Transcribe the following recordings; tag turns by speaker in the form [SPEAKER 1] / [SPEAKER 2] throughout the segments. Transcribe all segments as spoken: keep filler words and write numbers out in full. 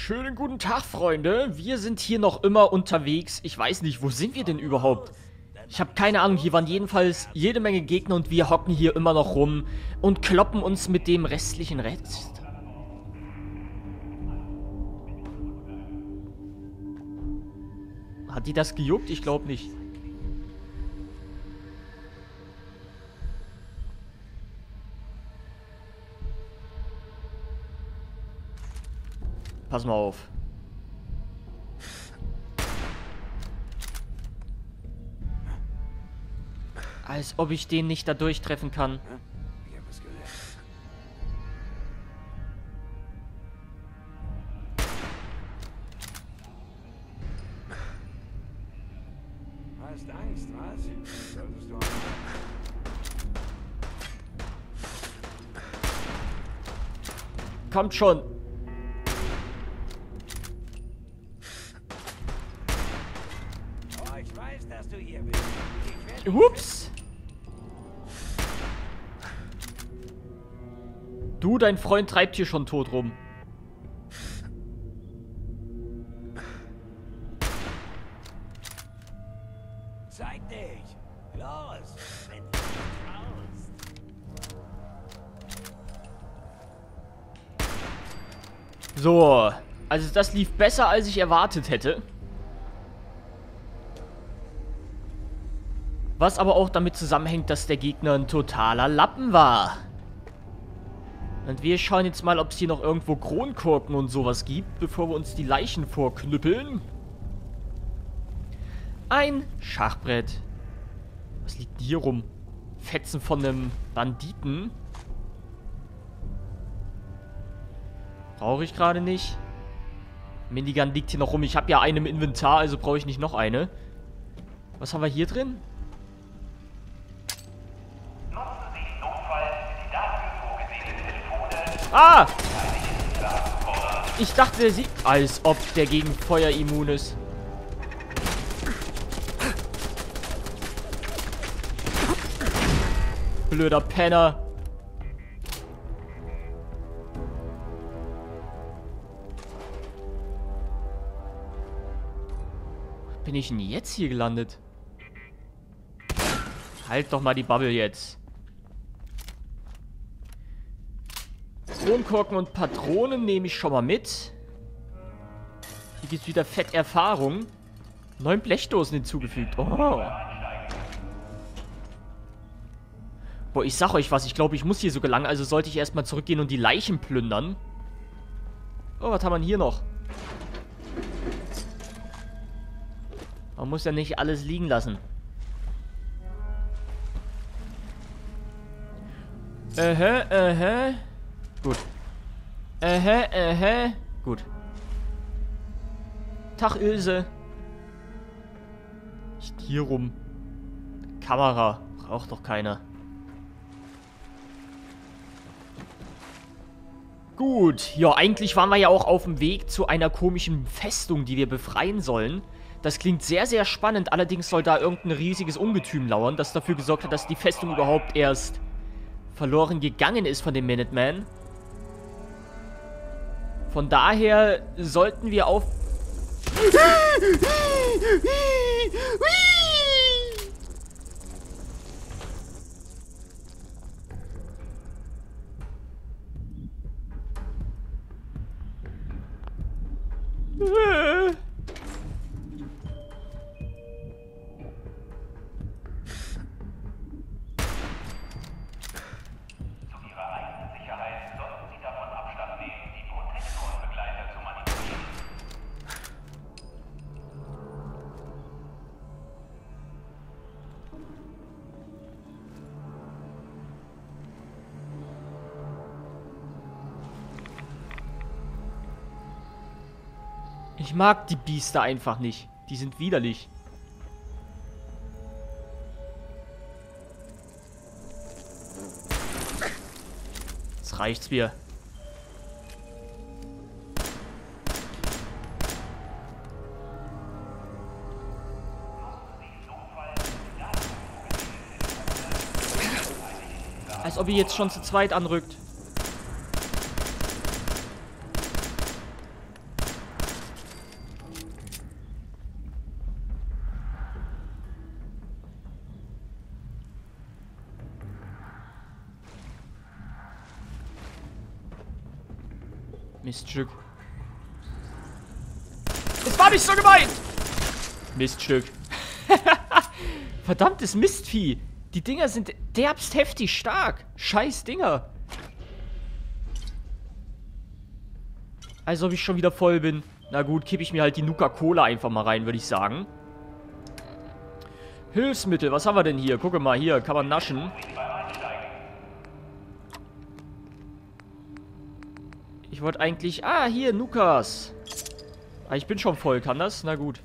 [SPEAKER 1] Schönen guten Tag, Freunde. Wir sind hier noch immer unterwegs. Ich weiß nicht, wo sind wir denn überhaupt? Ich habe keine Ahnung. Hier waren jedenfalls jede Menge Gegner und wir hocken hier immer noch rum und kloppen uns mit dem restlichen Rest. Hat die das gejuckt? Ich glaube nicht. Pass mal auf. Als ob ich den nicht da durchtreffen kann.
[SPEAKER 2] Hast Angst, was? Solltest du
[SPEAKER 1] Kommt schon.
[SPEAKER 2] Oh, ich weiß, dass du hier bist. Ich werde
[SPEAKER 1] Ups. Du, dein Freund treibt hier schon tot rum.
[SPEAKER 2] Zeig dich. Los, wenn du traust.
[SPEAKER 1] So. Also das lief besser, als ich erwartet hätte. Was aber auch damit zusammenhängt, dass der Gegner ein totaler Lappen war. Und wir schauen jetzt mal, ob es hier noch irgendwo Kronkorken und sowas gibt, bevor wir uns die Leichen vorknüppeln. Ein Schachbrett. Was liegt hier rum? Fetzen von einem Banditen. Brauche ich gerade nicht. Minigun liegt hier noch rum. Ich habe ja eine im Inventar, also brauche ich nicht noch eine. Was haben wir hier drin? Ah! Ich dachte, der sieht... Als ob der gegen Feuer immun ist. Blöder Penner. Bin ich denn jetzt hier gelandet? Halt doch mal die Bubble jetzt. Kronkorken und Patronen nehme ich schon mal mit. Hier gibt es wieder fett Erfahrung. Neun Blechdosen hinzugefügt. Oh. Boah, ich sag euch was. Ich glaube, ich muss hier so gelangen. Also sollte ich erstmal zurückgehen und die Leichen plündern. Oh, was haben wir hier noch? Man muss ja nicht alles liegen lassen. Ähä, ähä. Gut. Ähä, ähä. Gut. Tag, Ilse. Nicht hier rum. Kamera. Braucht doch keiner. Gut. Ja, eigentlich waren wir ja auch auf dem Weg zu einer komischen Festung, die wir befreien sollen. Das klingt sehr, sehr spannend. Allerdings soll da irgendein riesiges Ungetüm lauern, das dafür gesorgt hat, dass die Festung überhaupt erst verloren gegangen ist von den Minutemen. Von daher sollten wir auf... Ich mag die Biester einfach nicht. Die sind widerlich. Jetzt reicht's mir. Als ob ihr jetzt schon zu zweit anrückt. Miststück. Es war nicht so gemeint! Miststück. Verdammtes Mistvieh. Die Dinger sind derbst heftig stark. Scheiß Dinger. Als ob ich schon wieder voll bin. Na gut, kippe ich mir halt die Nuka-Cola einfach mal rein, würde ich sagen. Hilfsmittel, was haben wir denn hier? Gucke mal, hier kann man naschen. Ich wollte eigentlich... Ah, hier, Nukas. Ah, ich bin schon voll, kann das? Na gut.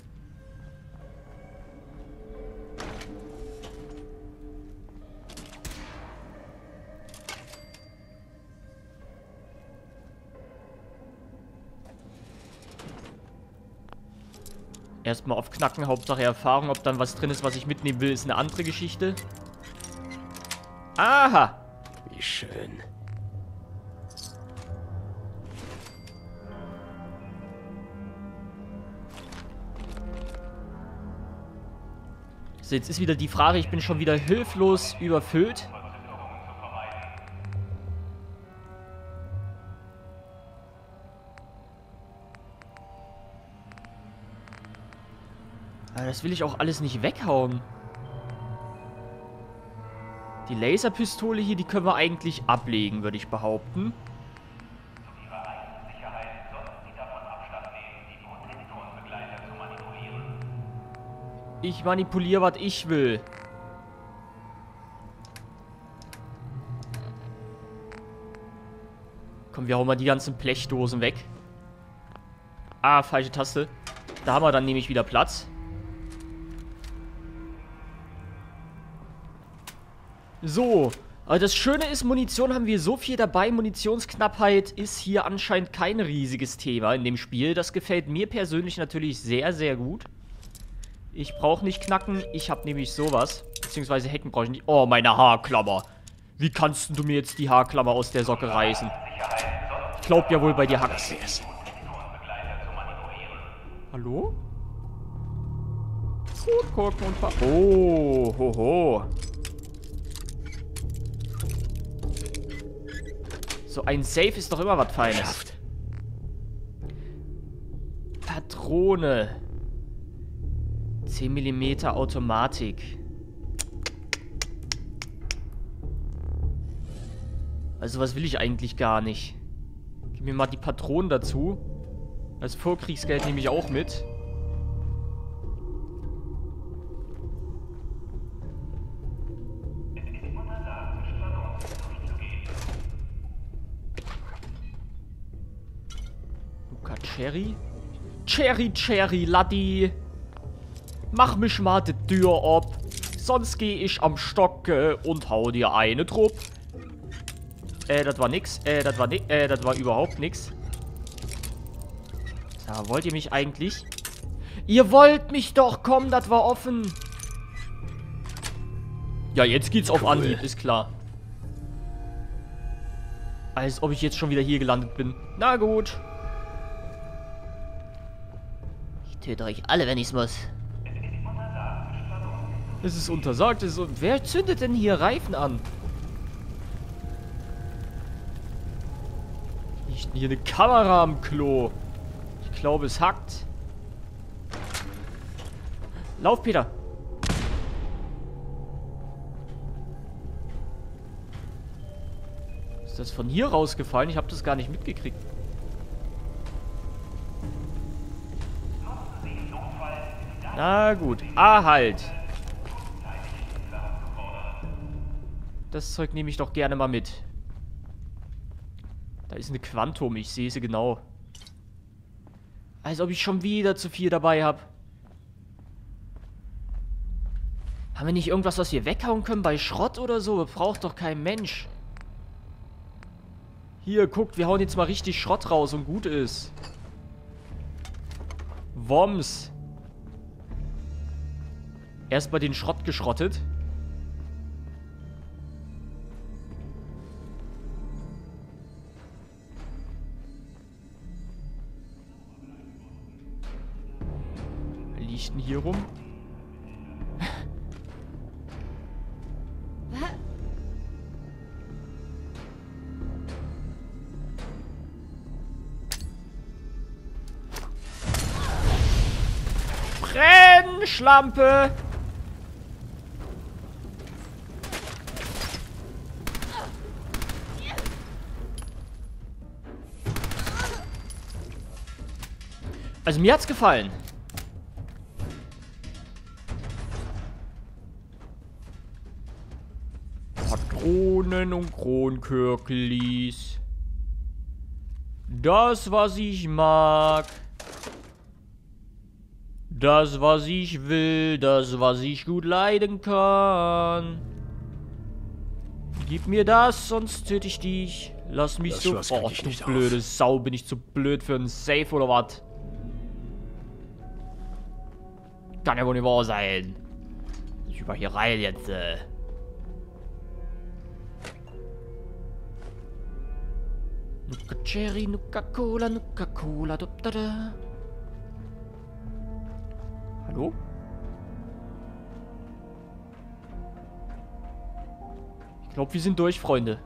[SPEAKER 1] Erstmal auf Knacken, Hauptsache Erfahrung. Ob dann was drin ist, was ich mitnehmen will, ist eine andere Geschichte. Aha!
[SPEAKER 3] Wie schön.
[SPEAKER 1] So, jetzt ist wieder die Frage, ich bin schon wieder hilflos überfüllt. Aber das will ich auch alles nicht weghauen. Die Laserpistole hier, die können wir eigentlich ablegen, würde ich behaupten. Ich manipuliere, was ich will. Komm, wir hauen mal die ganzen Blechdosen weg. Ah, falsche Taste. Da haben wir dann nämlich wieder Platz. So. Aber das Schöne ist, Munition haben wir so viel dabei. Munitionsknappheit ist hier anscheinend kein riesiges Thema in dem Spiel. Das gefällt mir persönlich natürlich sehr, sehr gut. Ich brauche nicht knacken. Ich habe nämlich sowas. Beziehungsweise Hecken brauche ich nicht. Oh, meine Haarklammer. Wie kannst du mir jetzt die Haarklammer aus der Socke reißen? Ich glaub ja wohl, bei dir hackt's. Hallo? Gut gucken und ver... Oh, hoho. So ein Safe ist doch immer was Feines. Patrone. zehn Millimeter Automatik. Also was will ich eigentlich gar nicht. Gib mir mal die Patronen dazu. Das Vorkriegsgeld nehme ich auch mit. Luca Cherry. Cherry, Cherry, Laddi. Mach mich mal die Tür ab. Sonst gehe ich am Stocke und hau dir eine Trupp. Äh, das war nix. Äh, das war nix. Äh, das war überhaupt nix. So, wollt ihr mich eigentlich? Ihr wollt mich doch, komm, das war offen. Ja, jetzt geht's auf Anhieb, ist klar. Als ob ich jetzt schon wieder hier gelandet bin. Na gut. Ich töte euch alle, wenn ich's muss. Es ist untersagt, es ist un wer zündet denn hier Reifen an? Liegt denn hier eine Kamera am Klo? Ich glaube, es hackt. Lauf, Peter. Ist das von hier rausgefallen? Ich habe das gar nicht mitgekriegt. Na gut. Ah, halt. Das Zeug nehme ich doch gerne mal mit. Da ist eine Quantum, ich sehe sie genau. Als ob ich schon wieder zu viel dabei habe. Haben wir nicht irgendwas, was wir weghauen können bei Schrott oder so? Braucht doch kein Mensch. Hier, guckt, wir hauen jetzt mal richtig Schrott raus und gut ist. Woms. Erstmal den Schrott geschrottet. Liegt denn hier rum? Schlampe! Also mir hat's gefallen. Patronen und Kronkirklis. Das, was ich mag. Das, was ich will. Das, was ich gut leiden kann. Gib mir das, sonst töte ich dich. Lass mich
[SPEAKER 3] Das
[SPEAKER 1] so...
[SPEAKER 3] Schloss krieg
[SPEAKER 1] Oh,
[SPEAKER 3] ich
[SPEAKER 1] du
[SPEAKER 3] nicht
[SPEAKER 1] blöde
[SPEAKER 3] auf.
[SPEAKER 1] Sau. Bin ich zu blöd für einen Safe oder was? Kann ja wohl nicht wahr sein. Ich über hier rein jetzt, äh. Nuka Cherry, Nuka Cola, Nuka Cola, da, da, da. Hallo? Ich glaube, wir sind durch, Freunde.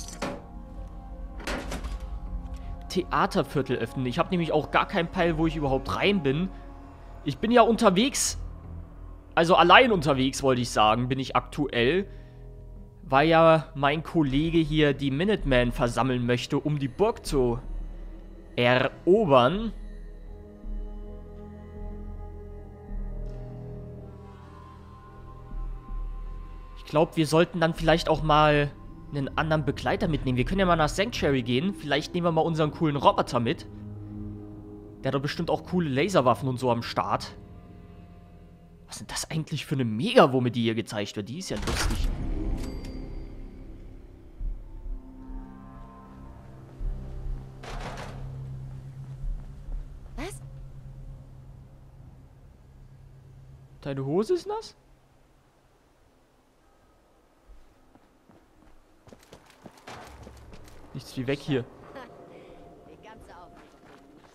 [SPEAKER 1] Theaterviertel öffnen. Ich habe nämlich auch gar keinen Peil, wo ich überhaupt rein bin. Ich bin ja unterwegs, also allein unterwegs, wollte ich sagen, bin ich aktuell, weil ja mein Kollege hier die Minutemen versammeln möchte, um die Burg zu erobern. Ich glaube, wir sollten dann vielleicht auch mal einen anderen Begleiter mitnehmen. Wir können ja mal nach Sanctuary gehen. Vielleicht nehmen wir mal unseren coolen Roboter mit. Der hat doch bestimmt auch coole Laserwaffen und so am Start. Was sind das eigentlich für eine Megawumme, die hier gezeigt wird? Die ist ja lustig.
[SPEAKER 4] Was?
[SPEAKER 1] Deine Hose ist nass? Nichts wie weg hier.
[SPEAKER 4] Die ganze Aufregung wegen nichts.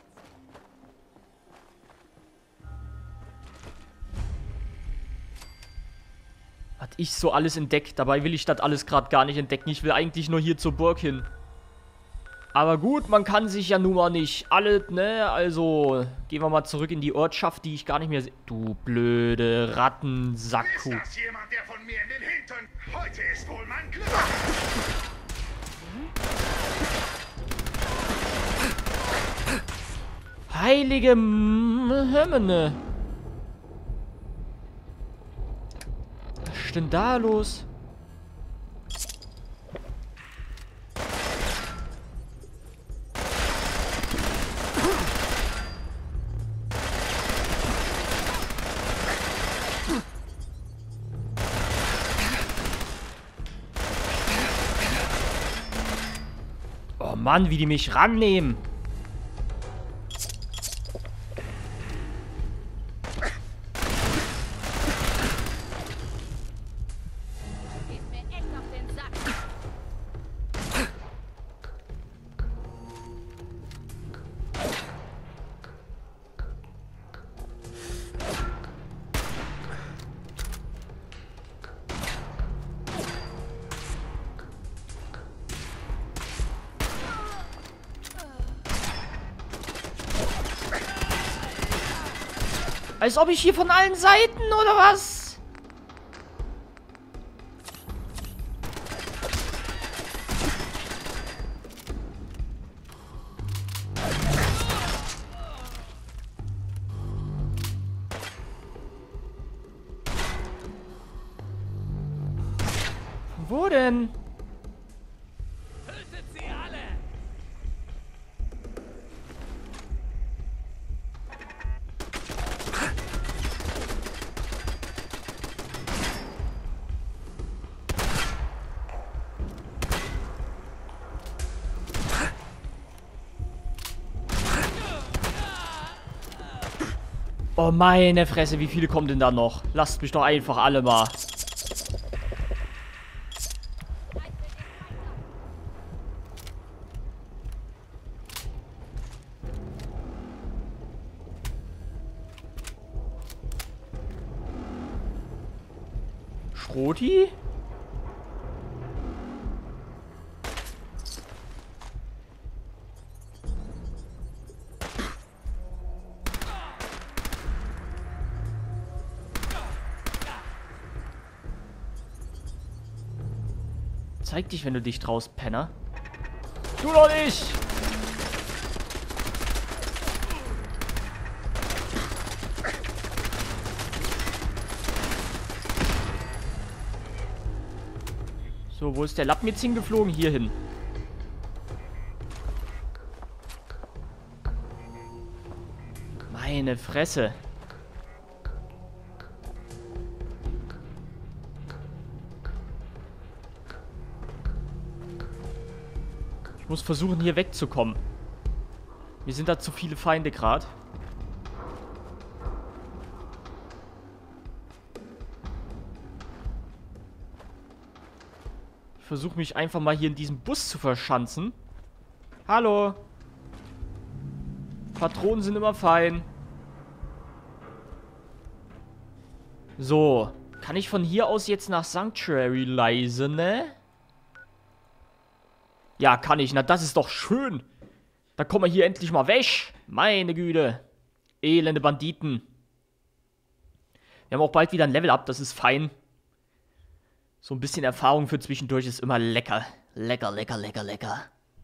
[SPEAKER 1] Hat ich so alles entdeckt. Dabei will ich das alles gerade gar nicht entdecken. Ich will eigentlich nur hier zur Burg hin. Aber gut, man kann sich ja nun mal nicht alle, ne? Also, gehen wir mal zurück in die Ortschaft, die ich gar nicht mehr sehe. Du blöde Rattensacku.
[SPEAKER 5] Ist das jemand, der von mir in den Hintern... Heute ist wohl mein Glück.
[SPEAKER 1] Heilige Himmel. Was ist denn da los? Oh Mann, wie die mich rannehmen.
[SPEAKER 4] Geht mir echt auf den Sack.
[SPEAKER 1] Als ob ich hier von allen Seiten, oder was? Wo denn?
[SPEAKER 2] Tötet sie alle!
[SPEAKER 1] Oh meine Fresse, wie viele kommen denn da noch? Lasst mich doch einfach alle mal. Schroti? Zeig dich, wenn du dich traust, Penner. Du doch nicht! So, wo ist der Lappen jetzt hingeflogen? Hier hin. Meine Fresse. Ich muss versuchen, hier wegzukommen. Mir sind da zu viele Feinde gerade. Ich versuche mich einfach mal hier in diesem Bus zu verschanzen. Hallo. Patronen sind immer fein. So. Kann ich von hier aus jetzt nach Sanctuary leise, ne? Ja, kann ich. Na, das ist doch schön. Da kommen wir hier endlich mal weg. Meine Güte. Elende Banditen. Wir haben auch bald wieder ein Level-Up. Das ist fein. So ein bisschen Erfahrung für zwischendurch ist immer lecker. Lecker, lecker, lecker, lecker.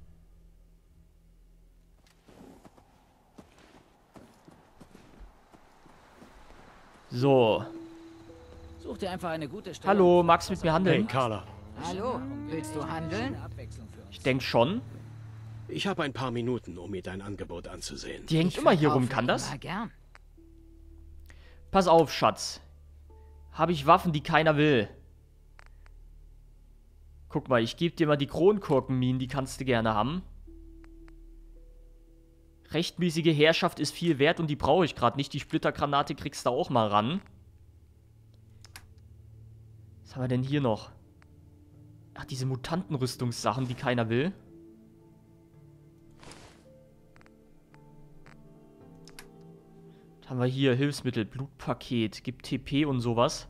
[SPEAKER 1] So.
[SPEAKER 3] Such dir einfach eine gute Stelle.
[SPEAKER 1] Hallo, magst du mit mir handeln?
[SPEAKER 6] Hey, Carla.
[SPEAKER 3] Hallo, willst du handeln?
[SPEAKER 1] Ich denke schon.
[SPEAKER 6] Ich habe ein paar Minuten, um mir dein Angebot anzusehen.
[SPEAKER 1] Die hängt immer hier rum, kann das?
[SPEAKER 3] Ja, gern.
[SPEAKER 1] Pass auf, Schatz. Habe ich Waffen, die keiner will. Guck mal, ich gebe dir mal die Kronkorkenminen, die kannst du gerne haben. Rechtmäßige Herrschaft ist viel wert und die brauche ich gerade nicht. Die Splittergranate kriegst du auch mal ran. Was haben wir denn hier noch? Ach, diese Mutantenrüstungssachen, die keiner will. Was haben wir hier? Hilfsmittel, Blutpaket, gibt T P und sowas.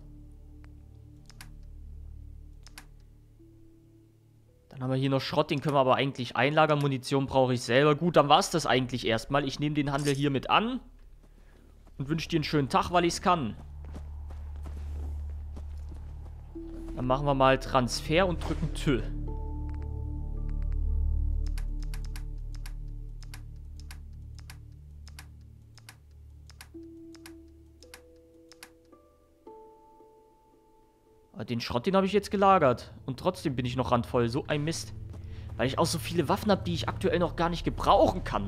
[SPEAKER 1] Dann haben wir hier noch Schrott, den können wir aber eigentlich einlagern. Munition brauche ich selber. Gut, dann war es das eigentlich erstmal. Ich nehme den Handel hier mit an. Und wünsche dir einen schönen Tag, weil ich es kann. Dann machen wir mal Transfer und drücken Tö. Aber den Schrott, den habe ich jetzt gelagert. Und trotzdem bin ich noch randvoll. So ein Mist. Weil ich auch so viele Waffen habe, die ich aktuell noch gar nicht gebrauchen kann.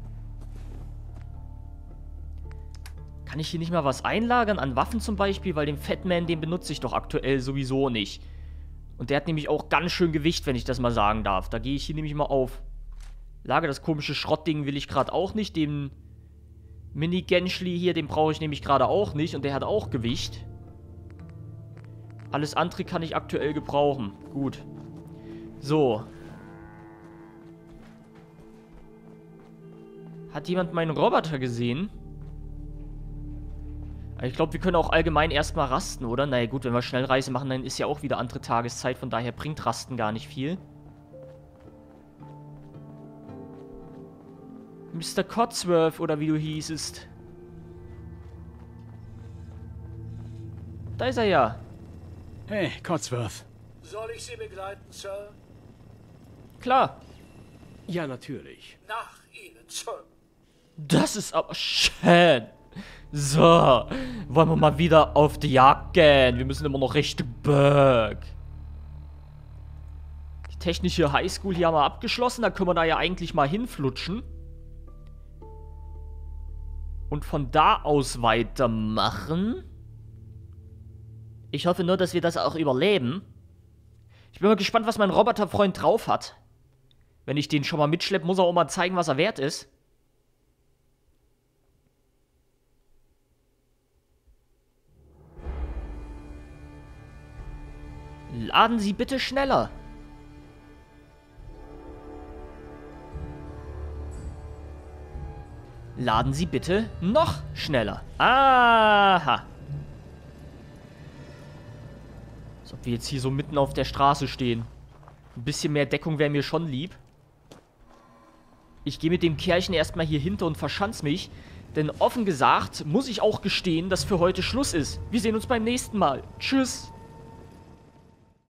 [SPEAKER 1] Kann ich hier nicht mal was einlagern? An Waffen zum Beispiel? Weil den Fatman, den benutze ich doch aktuell sowieso nicht. Und der hat nämlich auch ganz schön Gewicht, wenn ich das mal sagen darf. Da gehe ich hier nämlich mal auf. Lager, das komische Schrottding will ich gerade auch nicht. Den Mini-Genschli hier, den brauche ich nämlich gerade auch nicht. Und der hat auch Gewicht. Alles andere kann ich aktuell gebrauchen. Gut. So. Hat jemand meinen Roboter gesehen? Ich glaube, wir können auch allgemein erstmal rasten, oder? Naja gut, wenn wir Schnellreise machen, dann ist ja auch wieder andere Tageszeit. Von daher bringt Rasten gar nicht viel. Mister Codsworth, oder wie du hießest. Da ist er ja.
[SPEAKER 6] Hey, Codsworth.
[SPEAKER 7] Soll ich Sie begleiten, Sir?
[SPEAKER 1] Klar.
[SPEAKER 6] Ja, natürlich.
[SPEAKER 7] Nach Ihnen, Sir.
[SPEAKER 1] Das ist aber schön. So. Wollen wir mal wieder auf die Jagd gehen. Wir müssen immer noch Richtung Berg. Die technische Highschool hier haben wir abgeschlossen. Da können wir da ja eigentlich mal hinflutschen. Und von da aus weitermachen. Ich hoffe nur, dass wir das auch überleben. Ich bin mal gespannt, was mein Roboterfreund drauf hat. Wenn ich den schon mal mitschleppe, muss er auch mal zeigen, was er wert ist. Laden Sie bitte schneller. Laden Sie bitte noch schneller. Aha. Als ob wir jetzt hier so mitten auf der Straße stehen. Ein bisschen mehr Deckung wäre mir schon lieb. Ich gehe mit dem Kerlchen erstmal hier hinter und verschanz mich. Denn offen gesagt muss ich auch gestehen, dass für heute Schluss ist. Wir sehen uns beim nächsten Mal. Tschüss.